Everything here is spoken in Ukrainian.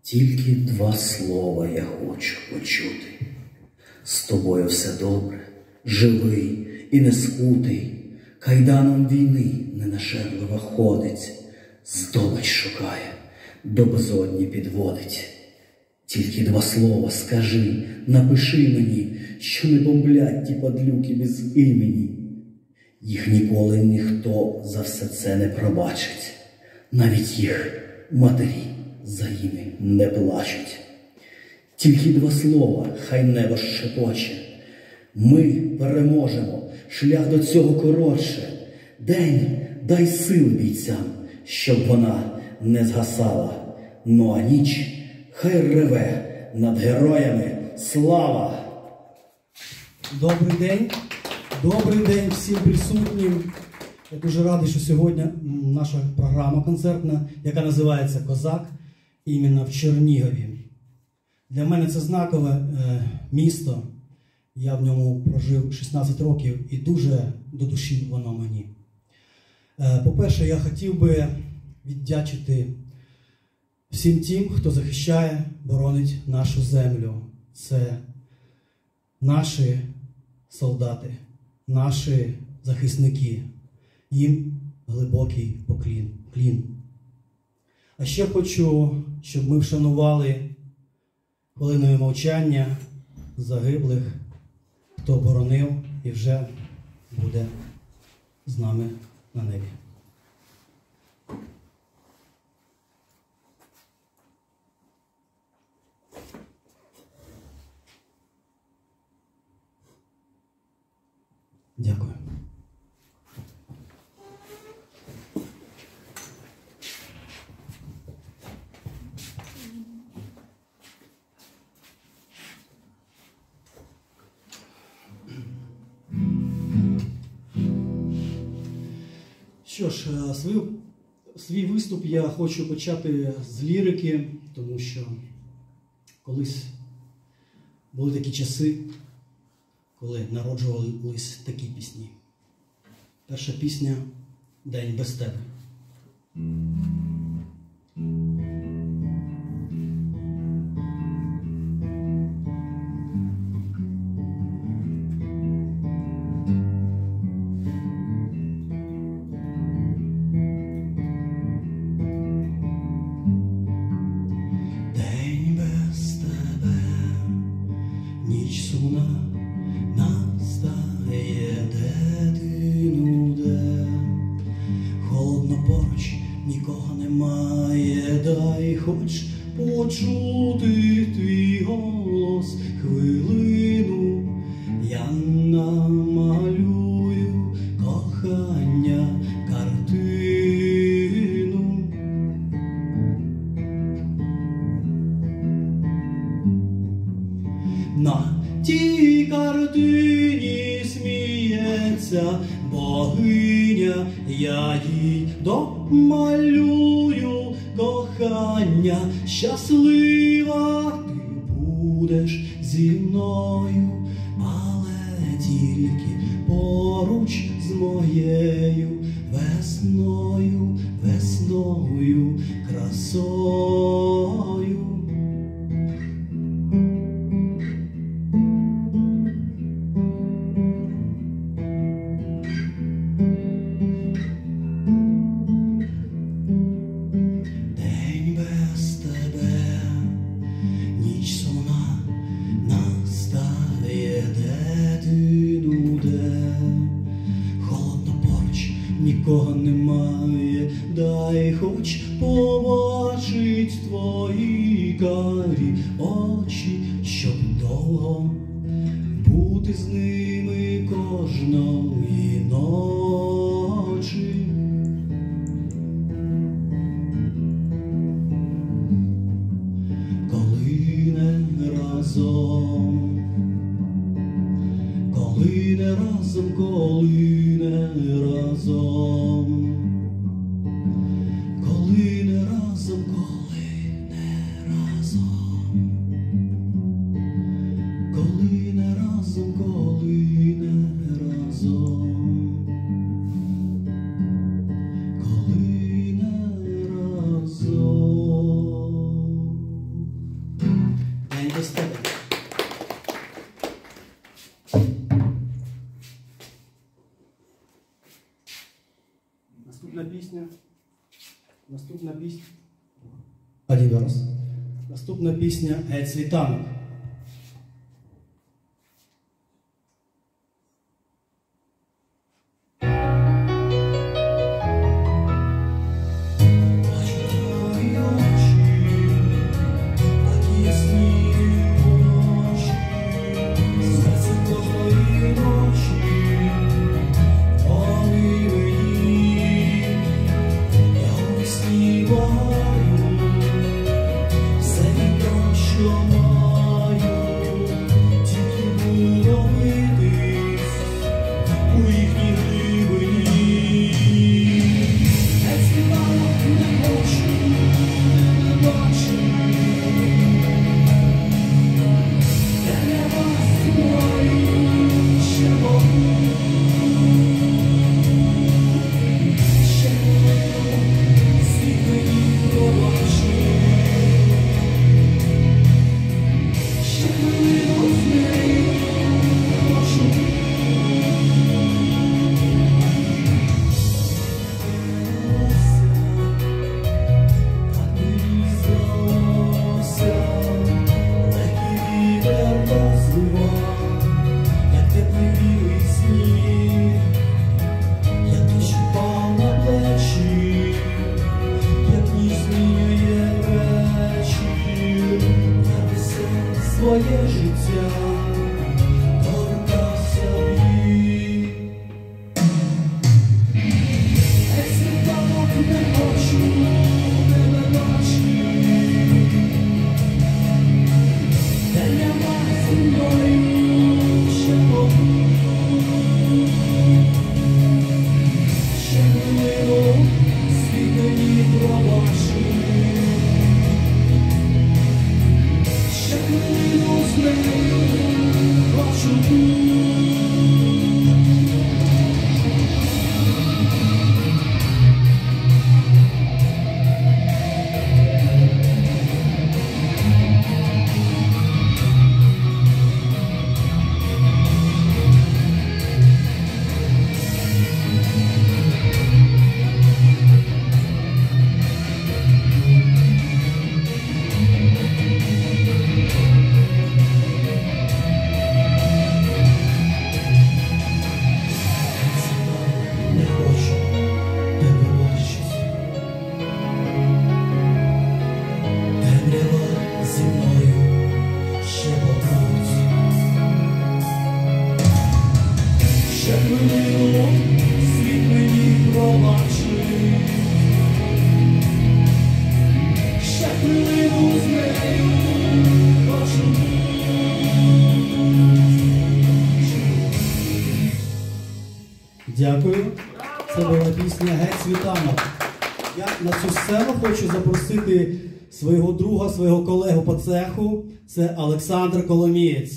Тільки два слова я хочу почути. З тобою все добре, живий і не скутий, кайданом війни ненажерливо ходить, здобич шукає, до безодні підводить. Тільки два слова скажи, напиши мені, що не бомблять ті падлюки без імені. Їх ніколи ніхто за все це не пробачить, навіть їх матері за ними не плачуть. Тільки два слова хай небо шепоче. Ми переможемо, шлях до цього коротше. День дай сил бійцям, щоб вона не згасала. Ну а ніч хай реве над героями слава! Добрий день! Добрий день всім присутнім! Я дуже радий, що сьогодні наша програма концертна, яка називається «Козак», іменно в Чернігові. Для мене це знакове місто. Я в ньому прожив 16 років і дуже до душі воно мені. По-перше, я хотів би віддячити всім тим, хто захищає, боронить нашу землю. Це наші солдати, наші захисники. Їм глибокий поклін. А ще хочу, щоб ми вшанували хвилиною мовчання загиблих, хто боронив і вже буде з нами на небі. Дякую. Що ж, свій виступ я хочу почати з лірики, тому що колись були такі часи, коли народжувались такі пісні. Перша пісня «День без тебе». Хоч почути твій голос хвилину, я намалюю кохання картину. На тій картині сміється богиня, я їй домалюю кохання, щаслива ти будеш зі мною, але тільки поруч з моєю весною, весною, красою. Нікого немає, дай хоч побачить твої карі очі, щоб довго бути з ними кожної ночі. Коли не разом, коли не разом, коли не разом, коли не разом, коли не разом, коли не разом, коли не разом, коли не разом. Наступна пісня. Один раз. Наступна пісня «Геть світанок». Своє життя повертався бій. Геть світанок, не хочу тебе бачити, де нема зі мною ще побудь. Ще хвилину світ мені пробачить. Світ мені пробачить, ще хвилину з нею хочу. Дякую. Це була пісня «Геть світанок». Я на цю сцену хочу запросити свого друга, свого колегу по цеху. Це Олександр Коломієць.